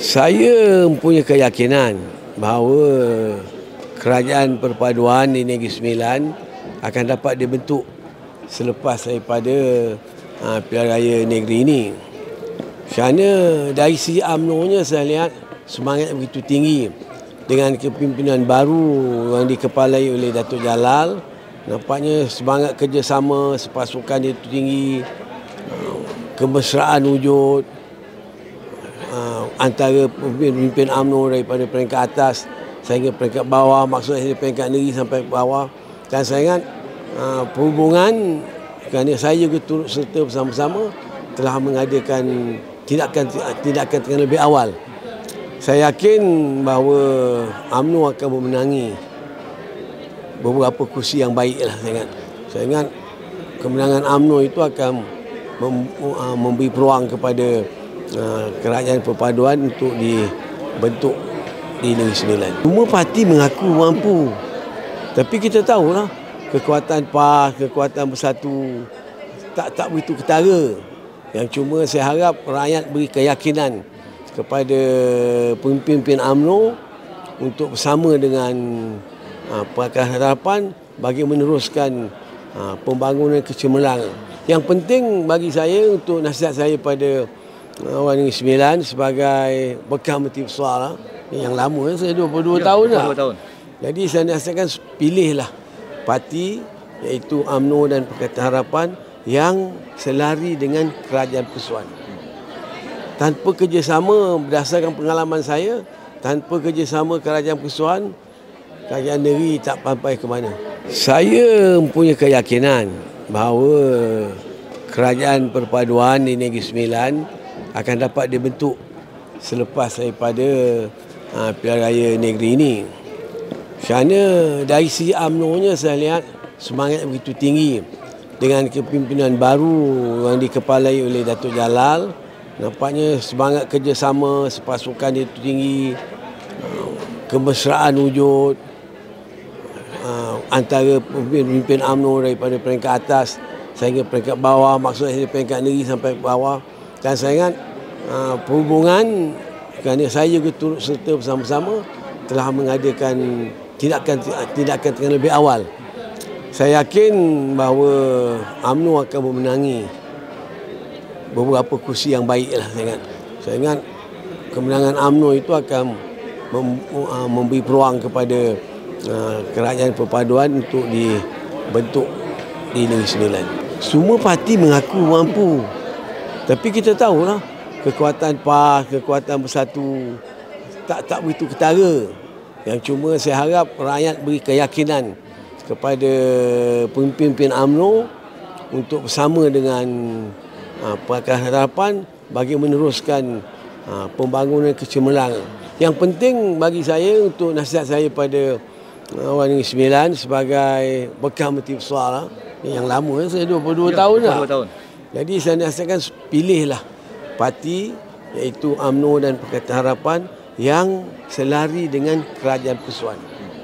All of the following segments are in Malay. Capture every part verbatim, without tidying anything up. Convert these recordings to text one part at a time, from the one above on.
Saya mempunyai keyakinan bahawa kerajaan perpaduan di Negeri Sembilan akan dapat dibentuk selepas daripada uh, pilihan raya negeri ini. Kerana dari segi U M N O-nya saya lihat semangat begitu tinggi dengan kepimpinan baru yang dikepalai oleh Datuk Jalal. Nampaknya semangat kerjasama sepasukan dia tinggi, uh, kemesraan wujud Uh, antara pemimpin U M N O daripada peringkat atas sehingga peringkat bawah, maksudnya dari peringkat negeri sampai ke bawah. Dan saya ingat uh, perhubungan, kerana saya juga turut serta bersama-sama telah mengadakan tindakan tindakan dengan lebih awal. Saya yakin bahawa U M N O akan memenangi beberapa kursi yang baik lah. Saya ingat, saya ingat kemenangan U M N O itu akan mem, uh, memberi peluang kepada Uh, kerajaan perpaduan untuk dibentuk di Negeri Sembilan. Semua parti mengaku mampu, tapi kita tahulah kekuatan P A S, kekuatan Bersatu tak tak begitu ketara. Yang cuma saya harap rakyat beri keyakinan kepada pemimpin U M N O untuk bersama dengan uh, Pakatan Harapan bagi meneruskan uh, pembangunan kecemerlangan. Yang penting bagi saya, untuk nasihat saya pada orang Negeri Sembilan sebagai bekas Menteri Besar lah, yang lama, saya dua puluh dua ya, tahun lah. Tahun. Jadi saya nasihatkan pilihlah parti iaitu U M N O dan Pakatan Harapan yang selari dengan kerajaan persekutuan. Tanpa kerjasama, berdasarkan pengalaman saya, tanpa kerjasama kerajaan persekutuan, kerajaan negeri tak sampai ke mana. Saya mempunyai keyakinan bahawa kerajaan perpaduan di Negeri Sembilan akan dapat dibentuk selepas daripada uh, pilihan raya negeri ini. Kerana dari segi U M N O-nya saya lihat semangat begitu tinggi dengan kepimpinan baru yang dikepalai oleh Datuk Jalal. Nampaknya semangat kerjasama sepasukan dia tinggi, uh, kemesraan wujud uh, antara pemimpin U M N O daripada peringkat atas sehingga peringkat bawah, maksudnya dari peringkat negeri sampai ke bawah. Dan saya ingat uh, perhubungan, kerana saya juga turut serta bersama-sama telah mengadakan tindakan tindakan dengan lebih awal. Saya yakin bahawa U M N O akan memenangi beberapa kursi yang baik lah. Saya ingat, saya ingat kemenangan U M N O itu akan mem, uh, memberi peluang kepada uh, kerajaan perpaduan untuk dibentuk di Negeri Sembilan. Semua parti mengaku mampu, tapi kita tahulah kekuatan P A S, kekuatan Bersatu tak tak begitu ketara. Yang cuma saya harap rakyat beri keyakinan kepada pemimpin U M N O untuk bersama dengan uh, Pakatan Harapan bagi meneruskan uh, pembangunan kecemerlangan. Yang penting bagi saya, untuk nasihat saya pada uh, orang Negeri Sembilan sebagai bekas Menteri Besar lah, yang lama, saya dua puluh dua ya, tahun lah. Tahun. Jadi saya nasihatkan pilihlah parti iaitu U M N O dan Pakatan Harapan yang selari dengan kerajaan persekutuan.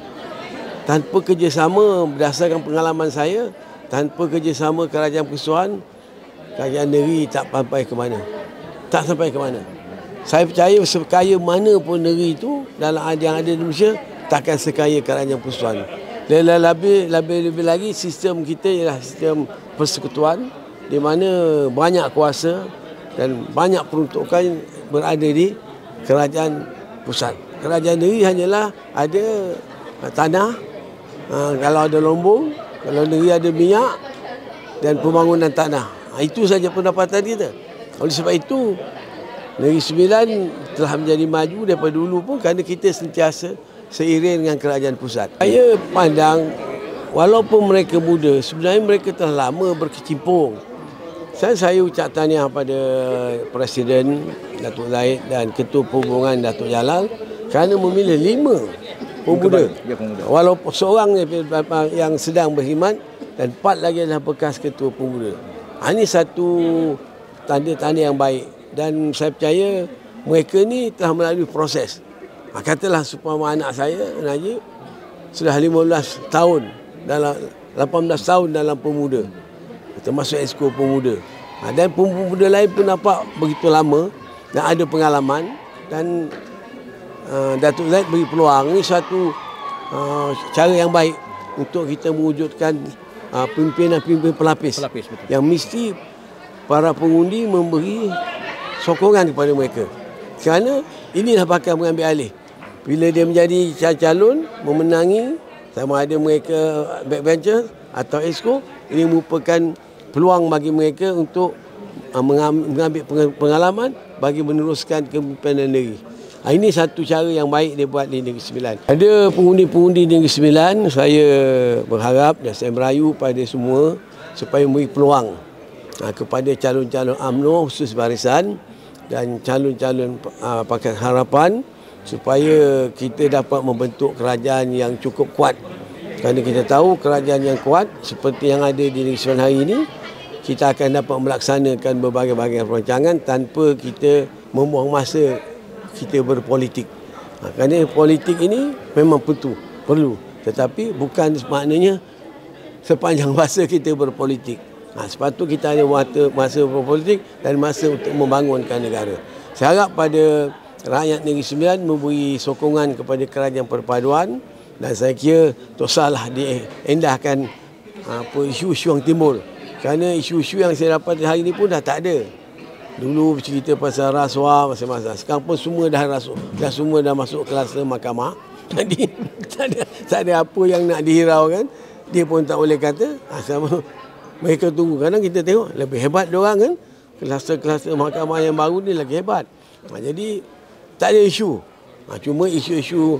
Tanpa kerjasama, berdasarkan pengalaman saya, tanpa kerjasama kerajaan persekutuan, kerajaan negeri tak sampai ke mana. Tak sampai ke mana. Saya percaya sekaya mana pun negeri itu dalam yang ada di Malaysia, takkan sekaya kerajaan persekutuan. Dan lebih, lebih, lebih lagi sistem kita ialah sistem persekutuan, di mana banyak kuasa dan banyak peruntukan berada di kerajaan pusat. Kerajaan negeri hanyalah ada tanah, kalau ada lombong, kalau negeri ada minyak dan pembangunan tanah. Itu saja pendapatan kita. Oleh sebab itu, Negeri Sembilan telah menjadi maju daripada dulu pun kerana kita sentiasa seiring dengan kerajaan pusat. Saya pandang, walaupun mereka muda, sebenarnya mereka telah lama berkecimpung. Saya, saya ucap tahniah pada Presiden Datuk Zahid dan Ketua Perhubungan Datuk Jalal kerana memilih lima pemuda. Walaupun seorang yang sedang berkhidmat dan empat lagi adalah bekas Ketua Pemuda. Ini satu tanda-tanda yang baik dan saya percaya mereka ni telah melalui proses. Katalah supaya anak saya, Najib, sudah lima belas tahun, dalam lapan belas tahun dalam pemuda, termasuk Exco Pemuda. Dan pemuda lain pun nampak begitu lama dan ada pengalaman dan uh, Datuk Zaid beri peluang. Ini satu uh, cara yang baik untuk kita mewujudkan uh, pimpinan-pimpinan pelapis, Pelapis, betul. yang mesti para pengundi memberi sokongan kepada mereka. Kerana inilah bakal mengambil alih. Bila dia menjadi calon memenangi, sama ada mereka backbencher atau exco, ini merupakan peluang bagi mereka untuk uh, mengambil pengalaman bagi meneruskan kepimpinan negeri. Ha, ini satu cara yang baik dia buat di Negeri Sembilan. Ada pengundi-pengundi di Negeri Sembilan, saya berharap dan saya merayu pada semua supaya memberi peluang ha, kepada calon-calon U M N O khusus barisan dan calon-calon uh, Pakatan Harapan supaya kita dapat membentuk kerajaan yang cukup kuat. Kerana kita tahu kerajaan yang kuat seperti yang ada di Negeri Sembilan hari ini, kita akan dapat melaksanakan berbagai-bagai perancangan tanpa kita membuang masa kita berpolitik. Ha, kerana politik ini memang perlu, perlu. Tetapi bukan maknanya sepanjang masa kita berpolitik. Ha, sepatutnya kita ada masa, masa berpolitik dan masa untuk membangunkan negara. Saya harap pada rakyat Negeri Sembilan memberi sokongan kepada kerajaan perpaduan dan saya kira tak salah diendahkan apa isu-isu yang timbul. Kerana isu-isu yang saya dapat hari ini pun dah tak ada. Dulu bercerita pasal rasuah, masa-masa. Sekarang pun semua dah rasuah. Dah semua dah masuk kelas mahkamah. Jadi tak ada, tak ada apa yang nak dihiraukan. Dia pun tak boleh kata. Sama mereka tunggu. Kadang kita tengok lebih hebat diorang kan. Kelas-kelas mahkamah yang baru ni lagi hebat. Ha, jadi tak ada isu. Ha, cuma isu-isu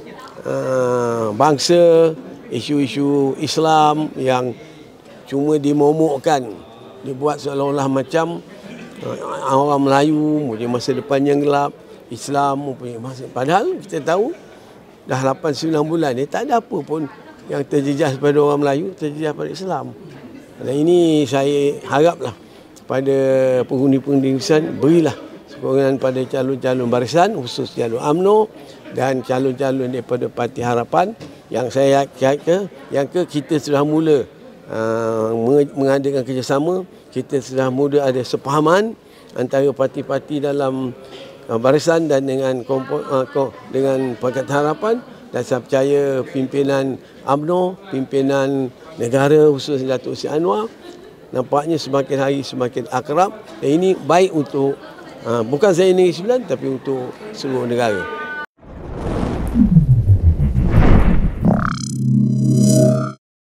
uh, bangsa, isu-isu Islam yang cuma dimomokkan. Dibuat seolah-olah macam uh, orang Melayu punya masa depan yang gelap, Islam punya masa. Padahal kita tahu dah lapan sembilan bulan ni tak ada apa pun yang terjejas pada orang Melayu, terjejas pada Islam. Dan ini saya haraplah pada pengundi-pengundi barisan, berilah sokongan pada calon-calon barisan, khusus calon U M N O dan calon-calon daripada Parti Harapan yang saya kata yang ke kita sudah mula uh, mengadakan kerjasama, kita sudah mula ada sepahaman antara parti-parti dalam uh, barisan dan dengan kompo, uh, dengan Pakatan Harapan, dan saya percaya pimpinan U M N O, pimpinan negara khusus Datuk Seri Anwar nampaknya semakin hari semakin akrab, dan ini baik untuk uh, bukan saya Negeri Sembilan tapi untuk seluruh negara.